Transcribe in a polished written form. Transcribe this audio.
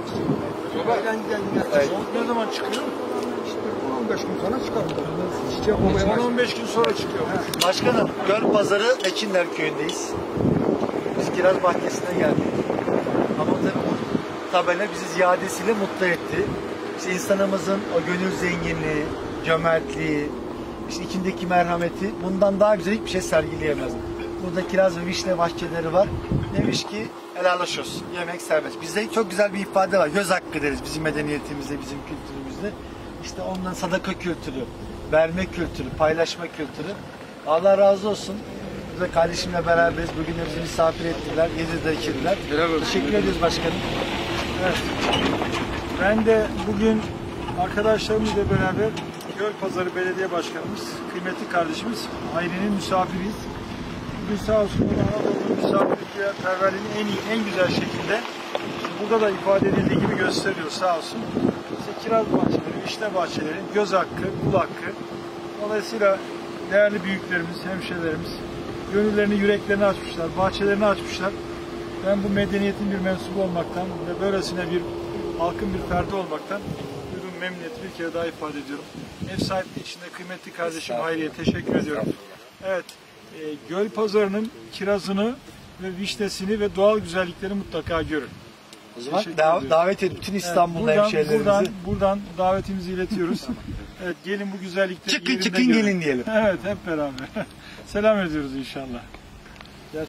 Evet. Ne zaman çıkıyor? 15 gün sonra çıkar. 10-15 gün sonra çıkıyor. Başkanım, Göl Pazarı Ekinler Köyü'ndeyiz. Biz kiraz bahçesine geldik. Ama tabii bu tabela bizi ziyadesiyle mutlu etti. İşte insanımızın o gönül zenginliği, cömertliği, işte içindeki merhameti, bundan daha güzel hiçbir şey sergileyemez. Burada kiraz ve vişne bahçeleri var. Demiş ki helal hoş olsun. Yemek serbest. Bizde çok güzel bir ifade var. Göz hakkı deriz bizim medeniyetimizde, bizim kültürümüzde. İşte ondan sadaka kültürü, verme kültürü, paylaşma kültürü. Allah razı olsun. Burada kardeşimle beraberiz. Bugün de bizi misafir ettiler. Gezdirdiler, içirdiler. Teşekkür ediyoruz başkanım. Evet. Ben de bugün arkadaşlarımızla beraber Göl Pazarı Belediye Başkanımız, kıymetli kardeşimiz Hayri'nin misafiriyiz. Bugün sağ olsun Anadolu'nun misafirperverliğini en güzel şekilde burada da ifade edildiği gibi gösteriyor sağ olsun. İşte kiraz bahçeleri, vişne bahçeleri, göz hakkı, kul hakkı. Dolayısıyla değerli büyüklerimiz, hemşehrilerimiz gönüllerini, yüreklerini açmışlar, bahçelerini açmışlar. Ben bu medeniyetin bir mensubu olmaktan ve böylesine bir halkın bir ferdi olmaktan duyduğum memnuniyeti bir kere daha ifade ediyorum. Ev sahipliği içinde kıymetli kardeşim Hayri'ye teşekkür ediyorum. Evet, Göl Pazarı'nın kirazını ve vişnesini ve doğal güzellikleri mutlaka görün. O zaman davet edin bütün İstanbul'da hemşehrilerimizi. Buradan davetimizi iletiyoruz. Evet, gelin bu güzellikleri Çıkın gelin diyelim. Evet, hep beraber. Selam ediyoruz inşallah.